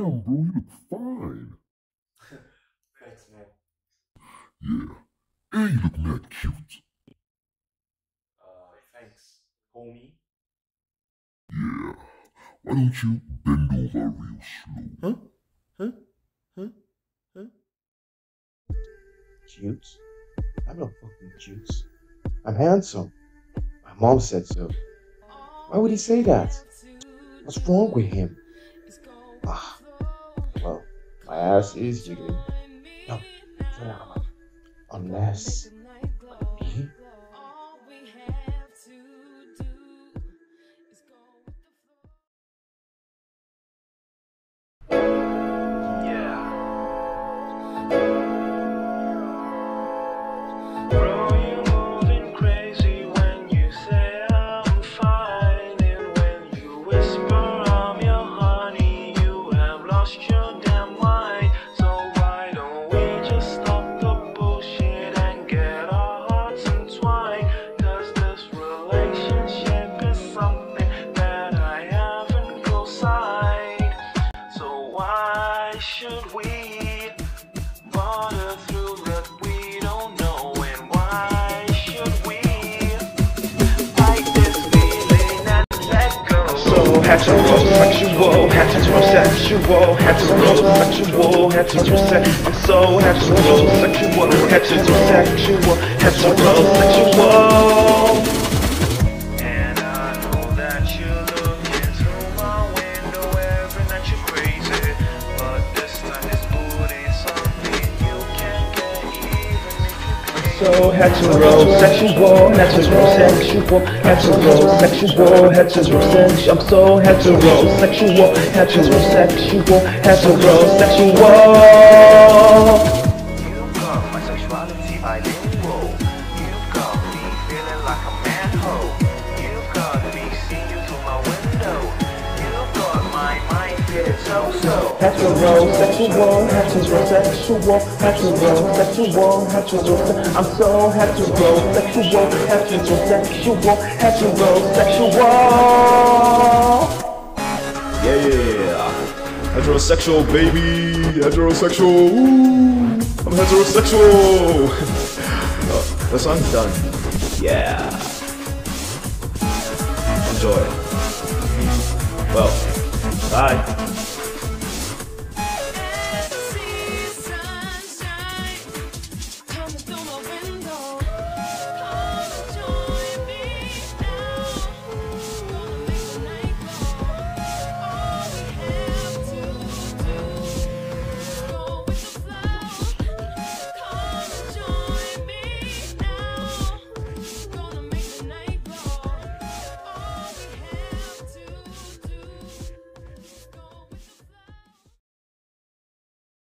Damn, bro, you look fine. Thanks, man. Yeah. And you look mad cute. Thanks, homie. Yeah. Why don't you bend over real slow? Huh? Huh? Huh? Huh? Cute? I'm not fucking cute. I'm handsome. My mom said so. Why would he say that? What's wrong with him? Ah, well, my ass is jiggling. No, turn out. Unless me? Bro, you moving crazy when you say I'm fine, and when you whisper I'm your honey, you have lost your damn mind. So why don't we just stop the bullshit and get our hearts entwined? 'Cause this relationship is something that I haven't co-signed. So why should we bother through that we don't know? And why should we fight this feeling and let go? So heterosexual, heterosexual, heterosexual, heterosexual. I'm so heterosexual, heterosexual, heterosexual. And I know that you look into my window every night, you're crazy. But this time this booty is something you can get even if you pay. So heterosexual, heterosexual, heterosexual, heterosexual. I'm so heterosexual, heterosexual, heterosexual. You've got my sexuality bilingual. You've got me feeling like a manhole. You've got me seeing you through my window. You've got my mind feeling so. Heterosexual, heterosexual, heterosexual, heterosexual. I'm so heterosexual, heterosexual, heterosexual. Yeah. Heterosexual, baby. Heterosexual. Ooh, I'm heterosexual. The song's done. Yeah. Enjoy. Well, bye.